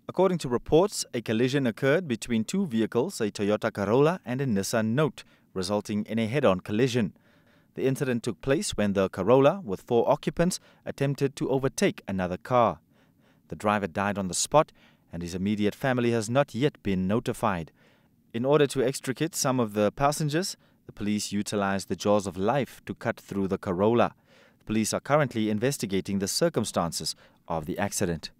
According to reports, a collision occurred between two vehicles, a Toyota Corolla and a Nissan Note, resulting in a head-on collision. The incident took place when the Corolla, with 4 occupants, attempted to overtake another car. The driver died on the spot, and his immediate family has not yet been notified. In order to extricate some of the passengers, the police utilized the jaws of life to cut through the Corolla. The police are currently investigating the circumstances of the accident.